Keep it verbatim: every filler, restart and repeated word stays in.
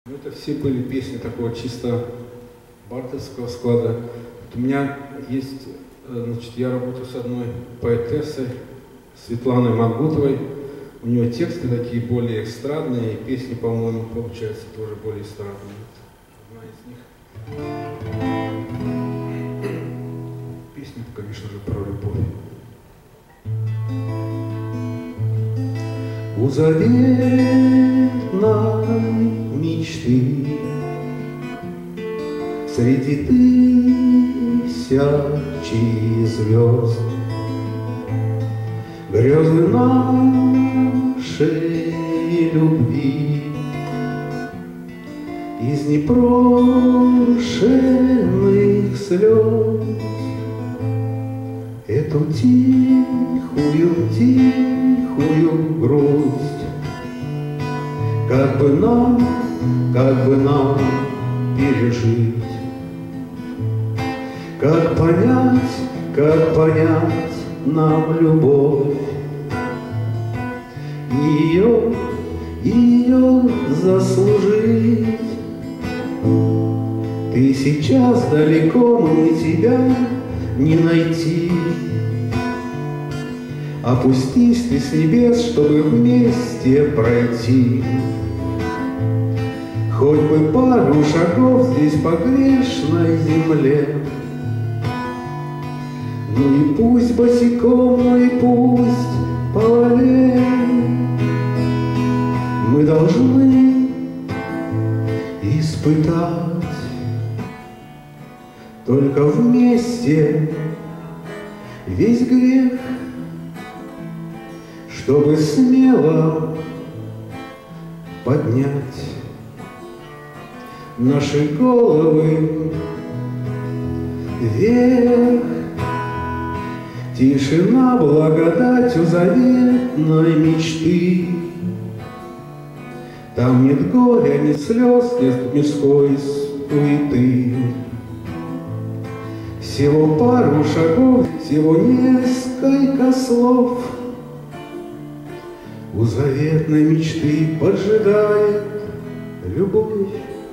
Это все были песни такого чисто бардовского склада. Вот у меня есть, значит, я работаю с одной поэтессой, Светланой Мангутовой. У нее тексты такие более эстрадные, и песни, по-моему, получаются тоже более эстрадные. Одна из них. Песня, конечно же, про любовь. У заветной мечты среди тысячи звезд грезы нашей любви из непрошенных слез эту тихую, тихую грусть. Как бы нам, как бы нам пережить, как понять, как понять нам любовь, ее, ее заслужить. Ты сейчас далеко, мне тебя не найти. Опустись ты с небес, чтобы вместе пройти хоть бы пару шагов здесь по грешной земле. Ну и пусть босиком, ну и пусть по воде мы должны испытать только вместе весь грех, чтобы смело поднять наши головы вверх. Тишина, благодать у заветной мечты. Там нет горя, нет слез, нет мирской суеты. Всего пару шагов, всего несколько слов. У заветной мечты поджидает любовь.